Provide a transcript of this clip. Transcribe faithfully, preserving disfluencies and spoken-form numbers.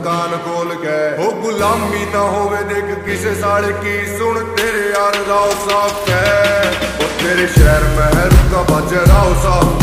कान खोल के हो गुलामी ना होवे देख किसे साड़ की सुन तेरे यार राव साहब है तेरे शहर में है रुका बज राव साहब